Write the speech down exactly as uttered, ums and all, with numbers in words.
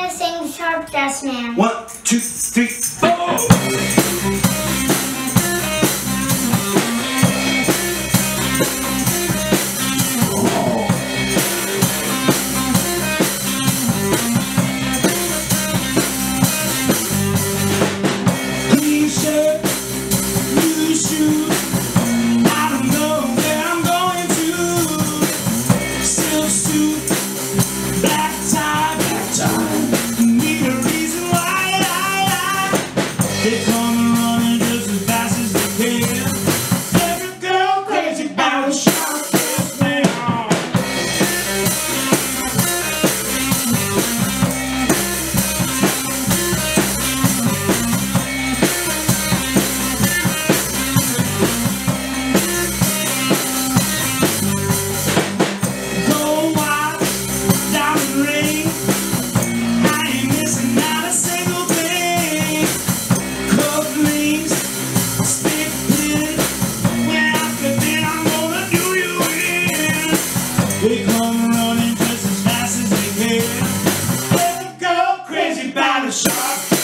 gonna sing Sharp Dressed Man. One, two, three, four. Clean shirt, new shoes. I don't know where I'm going to. Silk suit, black tie, black tie. Need a reason why I, I, they come running just as fast as they can. Every girl crazy about a sharp dressed man. They come running just as fast as they can. Every girl crazy about a shark.